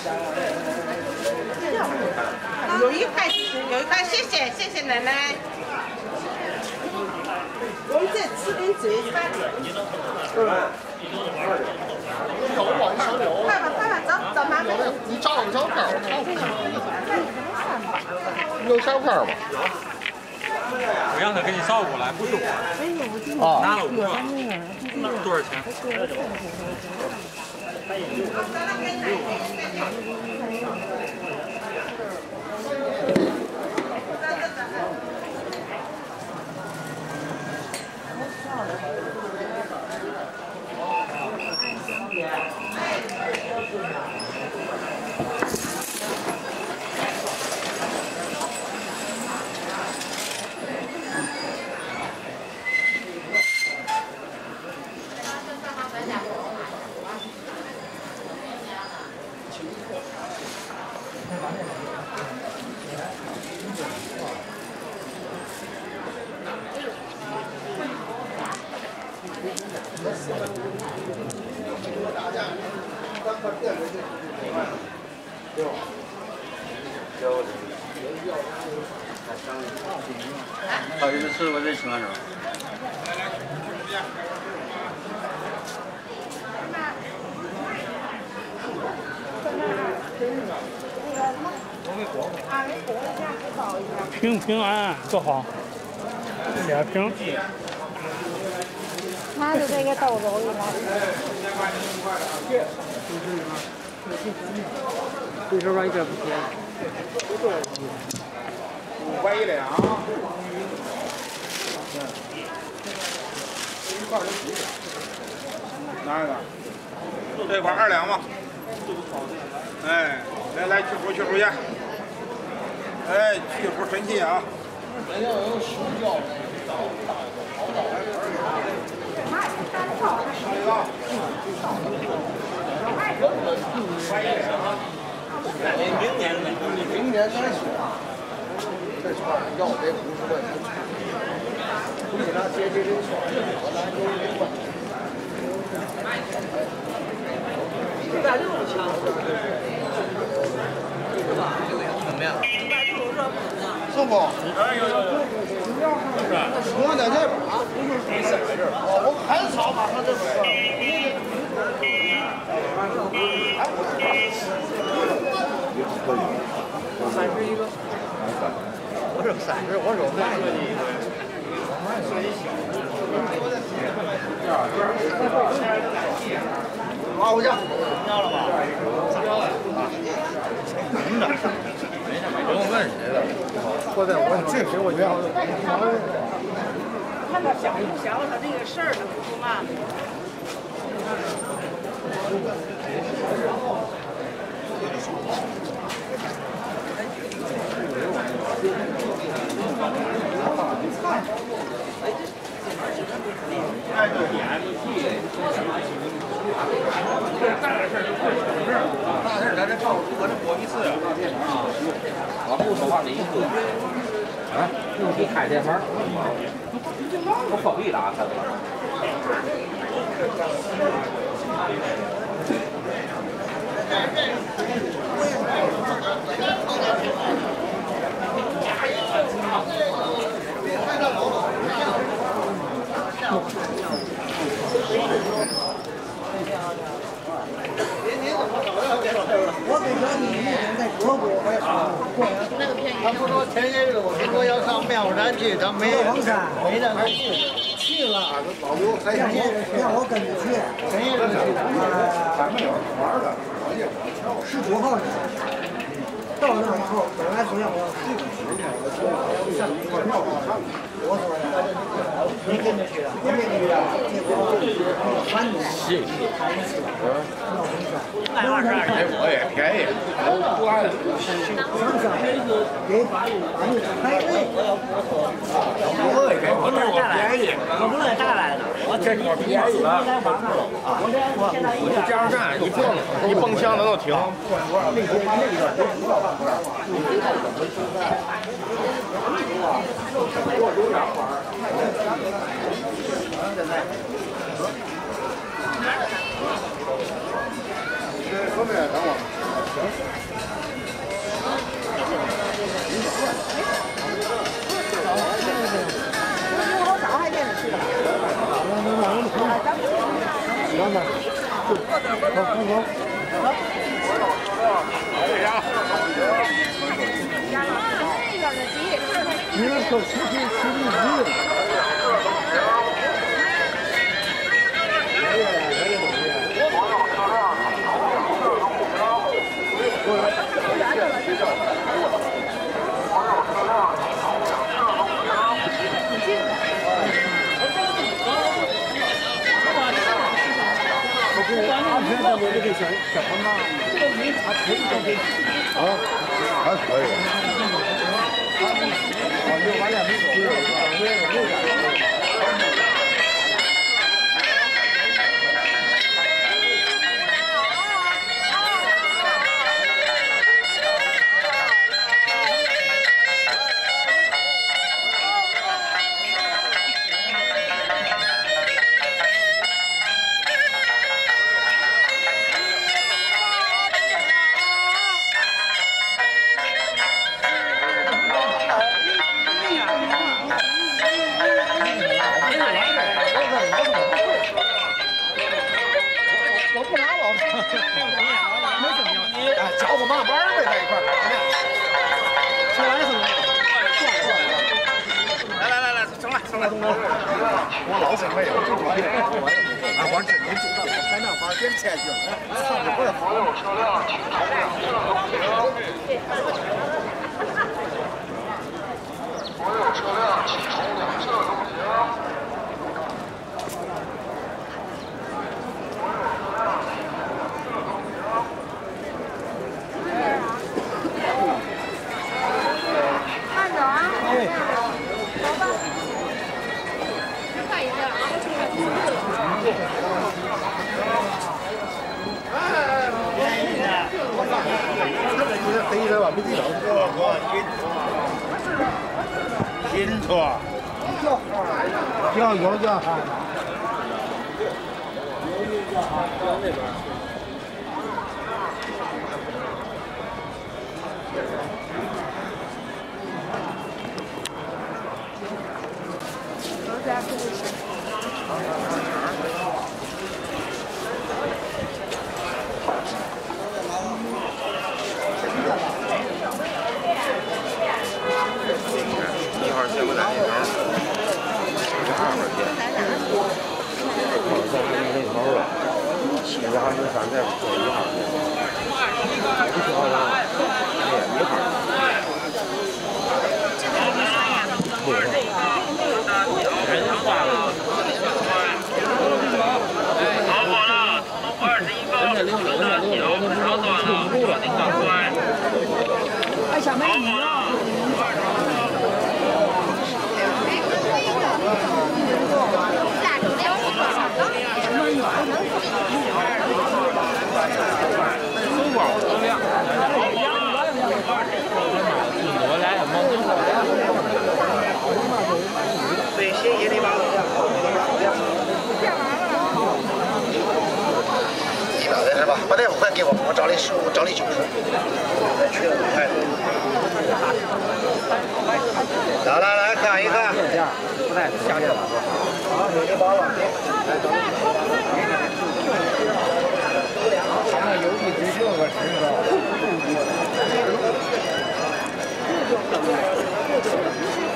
有一块，谢谢奶奶。我们这吃点嘴餐。快吧，找妈妈。 你照个照片，有照片吗？ 我让他给你捎过来，不是我。啊，拿了5个，多少钱？ 好，你们吃过这青蛙肉？ 平安多好，2瓶。 拿着这个豆豆一来。 这手上一点不甜。 500一两。哪一个？这块2两嘛。哎，来去胡去。哎，去胡神器啊！要有手脚的。明年再说。这串要得50块钱。你给他接这串，我来给你换。160强。怎么样？160不？我在这边啊，我很少把他这31个，我是30，我手再设计一个。啊，我家要了吧？能的，不用问谁的。或者我这时我就要。 看他想不想他这个事儿，他不嘛。 大事咱这照我这过一次啊，我不说话的一次啊，用力开电门，我风一打开了。 我跟说你以前在国国我也过年， 那个便宜。 他不说前些日子我听说要上妙山去，他没让他去了。老刘让我跟着去，前些日子去的。19号到那以后，本来说让我去的，我说没跟着去了，没跟着去了，结果3年。 谢谢。哎，我也便宜，不按给把你排队。 我也给我这我便宜， 我不乐意下来的，我这我便宜了。我这加油站一蹦枪能够停。 后面等我。 还可以。 找个嘛玩呗，在一块儿。吃完是吗？ 来，整了。 我老是没有，我这没知道，在那玩点钱去，看着不是好。所有车辆请从两侧通行。 慢走啊！走吧。快一点啊！ 黑的吧，没地方。 新车。 叫。 1号线不在那头，2号线。在那头了，7号是3在1号线。不晓得，1号。 哎，小妹你呢？ 对，谢谢你吧。在这吧，把那还给我找的15，找的90，去了5块。来看一看。不带下去了。好，你把往前。他们有一堆这个吃的。